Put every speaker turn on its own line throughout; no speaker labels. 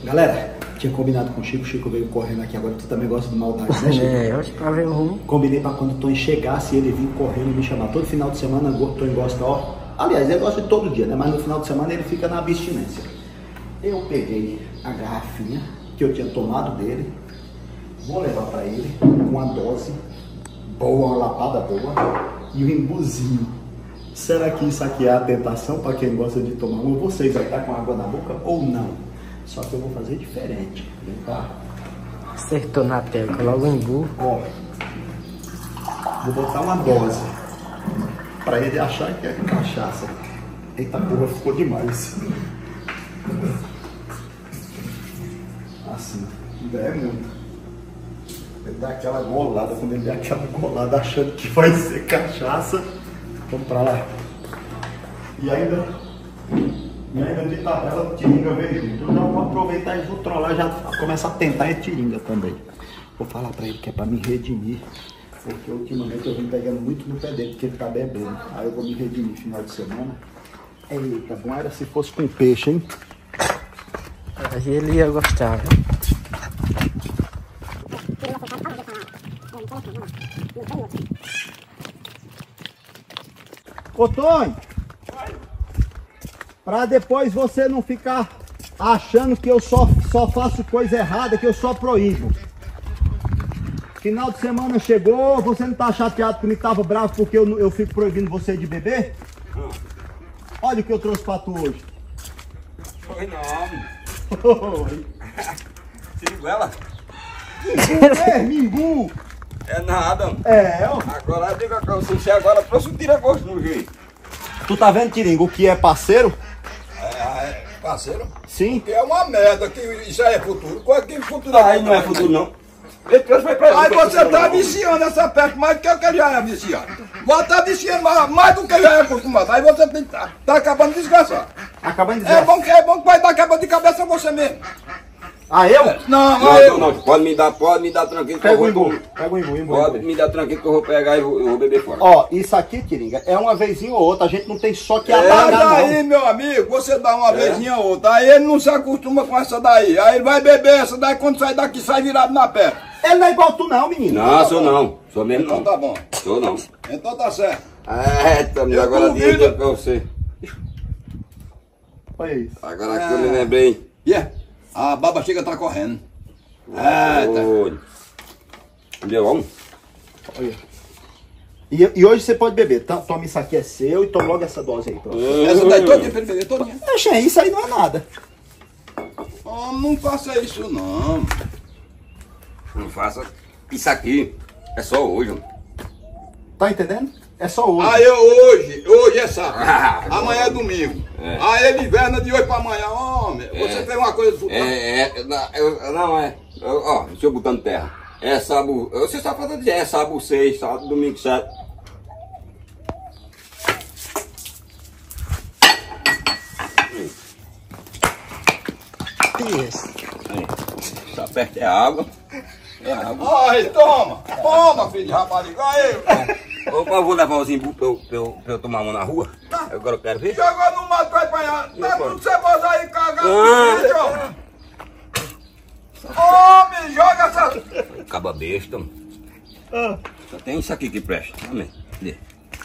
Galera, tinha combinado com o Chico veio correndo aqui, agora tu também gosta de maldade, né, Chico?
Eu acho que pra ver ruim.
Combinei pra quando o Tony chegasse, ele vir correndo e me chamar. Todo final de semana o Tony gosta, ó. Aliás, ele gosta de todo dia, né? Mas no final de semana ele fica na abstinência. Eu peguei a garrafinha que eu tinha tomado dele, vou levar pra ele com uma dose boa, uma lapada boa e um embuzinho. Será que isso aqui é a tentação para quem gosta de tomar uma? Vocês vai estar com água na boca ou não? Só que eu vou fazer diferente. Vem cá.
Acertou na tela, logo em burro.
Ó, vou botar uma dose para ele achar que é cachaça. Eita porra, ficou demais. Assim, ainda é muito. Ele dá aquela golada, quando ele dá aquela golada achando que vai ser cachaça. Vamos pra lá. E ainda de tabela o Tiringa veio junto. Então vou aproveitar e vou trollar, já começar a tentar é Tiringa também. Vou falar pra ele que é pra me redimir. Porque ultimamente eu vim pegando muito no pé dele, porque ele tá bebendo. Aí eu vou me redimir final de semana. Eita, bom era se fosse com peixe, hein?
Aí ele ia gostar, viu?
Ô Tony, pra depois você não ficar achando que eu só faço coisa errada, que eu só proíbo. Final de semana chegou, você não tá chateado comigo, tava bravo porque eu fico proibindo você de beber? Olha o que eu trouxe pra tu hoje.
Foi não.
Oi.
Siriguela?
Mimbu!
É nada.
É, ó.
Agora diga pra você agora trouxe um tira-gosto no jeito.
Tu tá vendo, Tiringa, o que é parceiro?
É parceiro?
Sim.
Que é uma merda, que isso aí é futuro. Qual é que futuro aí não é futuro não? Ele foi pra
Aí você tá viciando essa peste mais do que eu que já é viciado. Você tá viciando mais do que eu já é acostumado. Aí você tem, tá acabando de desgraçar.
Acabando de
É
dizer.
bom que vai dar quebra de cabeça você mesmo.
Ah, eu?
Não.
Pode me dar tranquilo que
Pega
eu
o
vou.
imbu. Pega o imbu.
Pode me dar tranquilo que eu vou pegar e vou beber fora.
Ó, isso aqui, Tiringa, é uma vezinha ou outra. A gente não tem só que
Mas
apagar, não.
aí, meu amigo, você dá uma vezinha ou outra. Aí ele não se acostuma com essa daí. Aí ele vai beber essa daí, quando sai daqui, sai virado na perna.
Ele não é igual tu, não, menino.
Não, sou não. Sou mesmo
Então
não.
tá bom.
Sou não.
Então tá certo.
Estamos
Eu
agora
duvido.
dizendo pra você.
Olha isso.
Agora que eu me lembrei.
Yeah. A baba chega tá correndo.
Olha. Deu um?
Olha. E hoje você pode beber. Toma isso aqui, é seu, e toma logo essa dose aí. Pronto.
Essa daí todinha pra ele beber, todinha.
Deixa isso aí, não é nada.
Oh, não faça isso não.
Não faça isso aqui. É só hoje. Mano.
Tá entendendo? É só hoje.
Aí hoje é sábado.
Ah,
Amanhã é domingo.
É.
Aí ele inverna de hoje pra amanhã. Homem, você fez uma coisa do
Não é. Ó, deixa eu botando terra. É sábado. Você só falta dizer, é sábado 6, sábado, domingo 7.
Isso.
Essa perto é água. É água.
Ai, toma, filho de rapariga. Aí,
Eu vou levar os imbu pra eu tomar uma na rua. Agora eu quero ver.
jogou no mato, vai apanhar. Tá tudo ceboso aí, cagado.
Ah.
Homem, joga essa...
Acaba besta. Mano. Só tem isso aqui que presta. Amém. Cadê?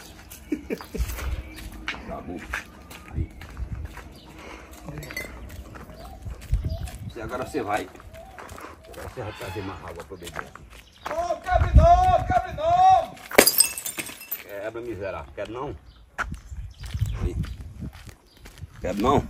Acabou. Aí. Agora você vai. Agora você vai trazer mais água pra eu beber.
Ô, cabe não.
Quebra, miserável. Quer não? Aí. Quer não?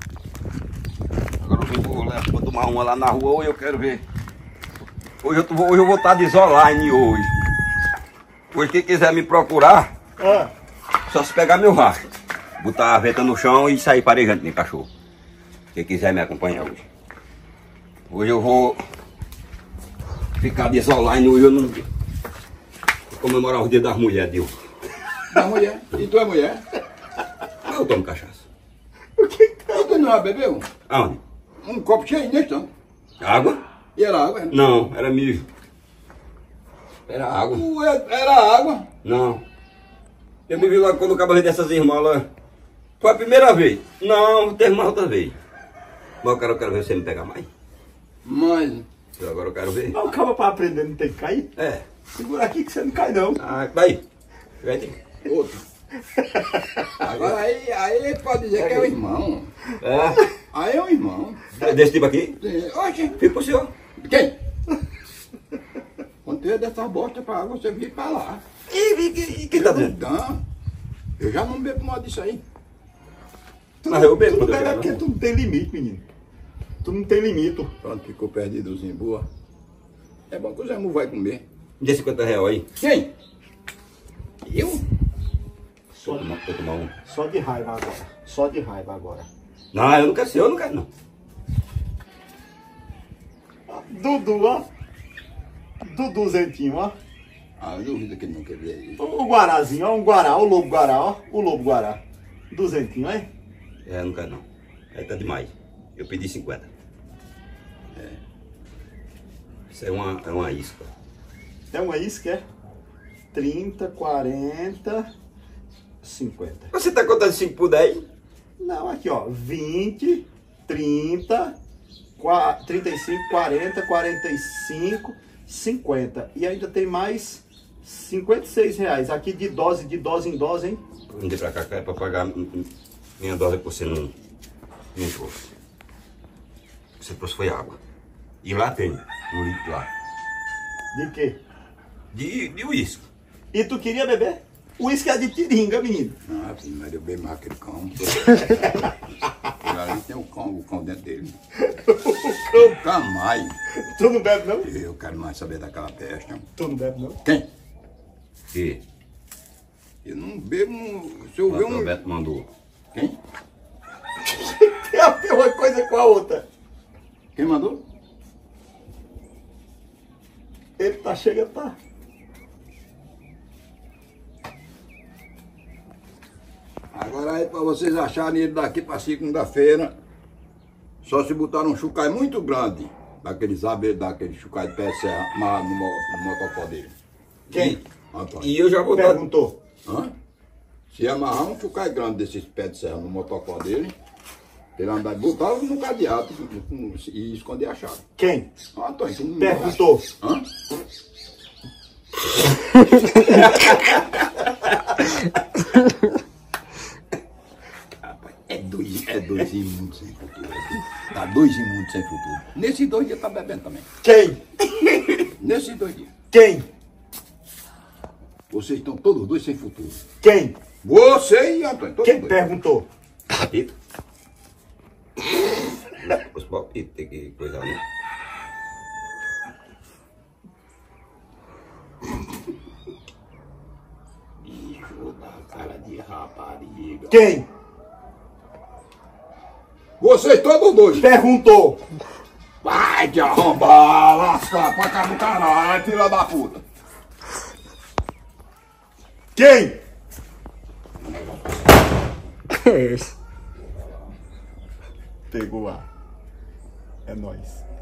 Agora eu vou tomar uma lá na rua ou eu quero ver. Hoje eu vou estar de isoline hoje. Hoje quem quiser me procurar, só se pegar meu rastro. Botar a veta no chão e sair parejando nem cachorro. Quem quiser me acompanhar hoje. Hoje eu vou ficar de isoline, hoje eu não vou comemorar o dia das mulheres, Deus.
Da mulher. E tu é mulher?
Eu tomo cachaça.
E tu não bebeu?
Aonde?
Um copo cheio nesse tanto.
Água?
E era água?
Não, era mijo. Era água.
Era água?
Não. Eu me vi logo quando o cabelo dessas irmãs lá. Foi a primeira vez. Não, teve mais outra vez. Mas eu quero ver você me pegar mais.
Mas...
Agora eu quero ver.
Mas o cabo pra aprender não tem que cair?
É.
Segura aqui que você não cai não.
Ah, vai. Vem.
outro. Agora aí pode dizer que é o irmão.
É.
Aí é o irmão.
É desse tipo aqui?
Oxe,
Fica pro senhor.
quem? Quando tu ia dessa bosta pra água, você vir pra lá.
E quem tá dizendo?
Não, eu já não bebo mais disso aí.
Mas eu bebo
Tu não
quando eu
bebe
quero,
porque
não.
tu não tem limite, menino. Tu não tem limite.
Pronto, ficou perdidozinho, boa. É bom que o Zé Mu vai comer.
Me dê 50 reais aí.
Quem? Eu?
Vou tomar um.
Só de raiva agora. Só de raiva agora.
Não, eu não quero ser, eu não quero não.
Dudu, ó. Duduzentinho, ó.
Ah, eu duvido que ele não quer ver isso.
O guarazinho, ó. Um guará, o lobo guará, ó. O lobo guará. Duzentinho, hein?
É, eu não quero não. Aí tá demais. Eu pedi 50. É. Isso é uma isca.
É uma isca, é? 30, 40, 50.
Você tá contando 5 por 10?
Não, aqui, ó. 20, 30, 35, 40, 45, 50. E ainda tem mais 56 reais. Aqui de dose em dose, hein?
Vim pra cá é pra pagar minha dose por você no show. Você trouxe foi água. E lá tem, um litro lá.
De quê?
De uísque.
E tu queria beber? Uísque é de tiringa, menino.
Ah, filho, mas eu bebo mais aquele cão. Ali tem o cão dentro dele. Nunca mais.
Tu não bebe, não?
Eu quero mais saber daquela peste.
Tu não bebe, não?
Quem?
E
Eu não bebo. Se eu ver
o
um.
Roberto mandou.
Quem?
Tem a ver uma coisa com a outra.
Quem mandou?
Ele tá chegando, tá?
Agora aí pra vocês acharem ele daqui pra segunda-feira, só se botar um chucai muito grande, daqueles chucai de pé de serra, amarrado no motocó dele.
Quem?
Antônio.
E eu já vou dar.
Perguntou.
Hã? Se amarrar um chucai grande desses pés de serra no motocó dele, ele andar e botar no cadeado e esconder a chave.
Quem?
Antônio, que não
Perguntou.
Hã? É dois imundos sem futuro. Tá 2 imundos sem futuro. Nesses 2 dias tá bebendo também.
Quem?
Nesses 2 dias.
Quem?
Vocês estão todos dois sem futuro.
Quem?
Você e Antônio. Todos
Quem
dois.
perguntou?
Papito? Os papitos tem que coisar, né?
Bicho da cara de rapariga.
Quem?
Vocês todos dois.
Perguntou.
Vai te arrombar, lascar pra cá do caralho, filha da puta.
Quem?
Que é isso?
Pegou a. É nóis.